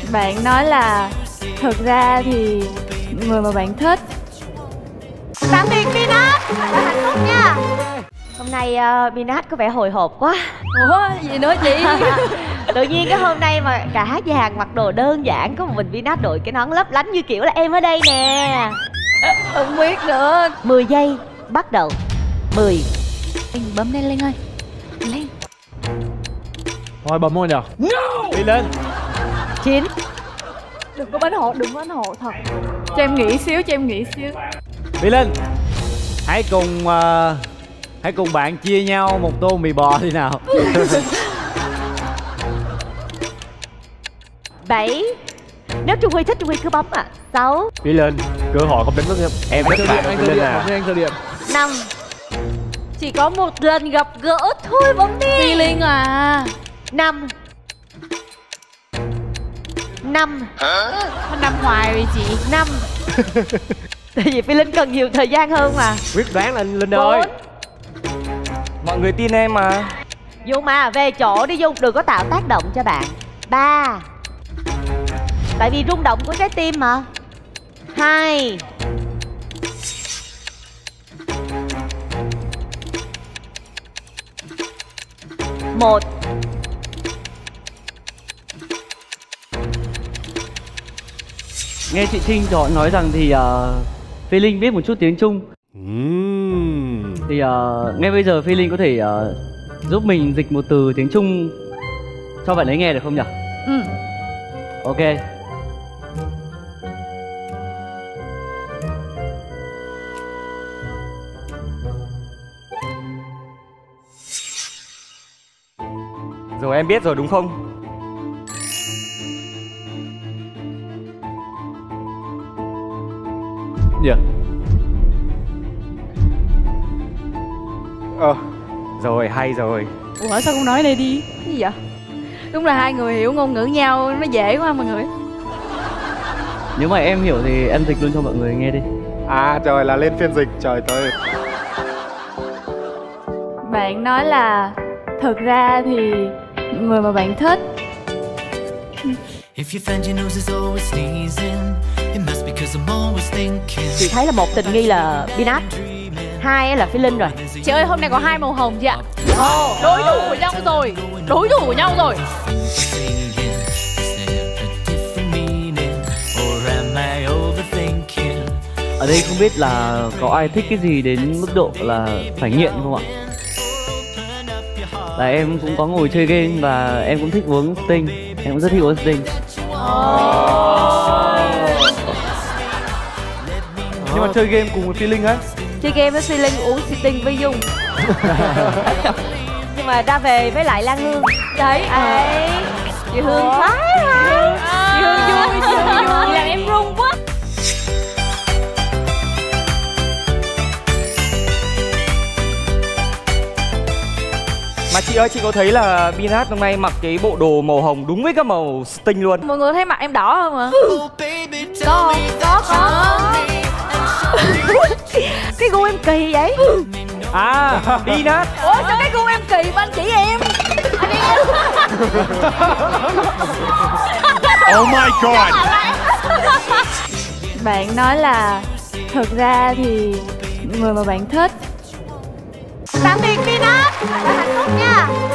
Bạn nói là thực ra thì người mà bạn thích. Tạm biệt Peanut, hạnh phúc nha. Hôm nay Peanut có vẻ hồi hộp quá. Ủa gì nữa chị? Tự nhiên cái hôm nay mà cả dàn mặc đồ đơn giản, có một mình Peanut đội cái nón lấp lánh như kiểu là em ở đây nè. Không biết nữa. 10 giây bắt đầu. 10. Bấm lên Linh ơi. Lên. Thôi bấm thôi nhờ. Đi lên. 9. Đừng có bánh hộ, đừng có bánh hộ thật. Cho em nghĩ xíu, cho em nghĩ xíu. Đi lên. Hãy cùng bạn chia nhau một tô mì bò đi nào. 7. Nếu Trung Huy thích Trung Huy cứ bấm 6. Đi lên. Cơ hội không đến với em. Rất bạn anh đi lên nào. anh thơ điểm. 5. Chỉ có một lần gặp gỡ thôi, bấm đi. Phi Linh à. 5. 5. Nó nằm hoài rồi chị. 5. Tại vì Phi Linh cần nhiều thời gian hơn mà. Quyết đoán là Linh ơi. Mọi người tin em mà. Dung mà về chỗ đi Dung, đừng có tạo tác động cho bạn. 3. Tại vì rung động của trái tim mà. 2. 1. Nghe chị Trinh nói rằng thì Phi Linh biết một chút tiếng Trung. Thì ngay bây giờ Phi Linh có thể giúp mình dịch một từ tiếng Trung cho bạn ấy nghe được không nhỉ? Ok. Rồi em biết rồi đúng không? Dạ. Rồi hay rồi. Ủa sao không nói đây đi? Cái gì vậy? Đúng là hai người hiểu ngôn ngữ nhau nó dễ quá mọi người. Nếu mà em hiểu thì em dịch luôn cho mọi người nghe đi. À trời, là lên phiên dịch, trời ơi. Bạn nói là thực ra thì người mà bạn thích. Chị thấy là một tình nghi là Peanut, 2 là Phi Linh rồi. Chị ơi hôm nay có 2 màu hồng chị ạ. Đối thủ của nhau rồi. Đối thủ của nhau rồi. Ở đây không biết là có ai thích cái gì đến mức độ là phải nghiện không ạ? Là em cũng có ngồi chơi game và em cũng thích uống Sting. Em cũng rất thích uống Sting. Nhưng mà chơi game cùng với Phi Linh á. Chơi game với Phi Linh, uống Sting với Dung. Nhưng mà ra về với lại Lan Hương. Đấy, ấy. Chị Hương khoái ha. Chị Hương vui, chị Hương vui. Làm em run quá. Mà chị ơi, chị có thấy là Peanut hôm nay mặc cái bộ đồ màu hồng đúng với cái màu Sting luôn. Mọi người thấy mặt em đỏ không ạ? Có không? Có. Cái gu em kỳ vậy? À, Peanut. Ủa sao cái gu em kỳ mà anh chỉ em? Anh em. Oh my god. Bạn nói là thực ra thì người mà bạn thích. Tạm biệt Peanut, hạnh phúc nha.